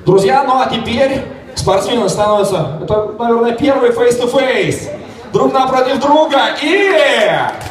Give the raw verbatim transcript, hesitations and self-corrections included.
Друзья, ну а теперь спортсмены становятся, это, наверное, первый face-to-face. Друг напротив друга и...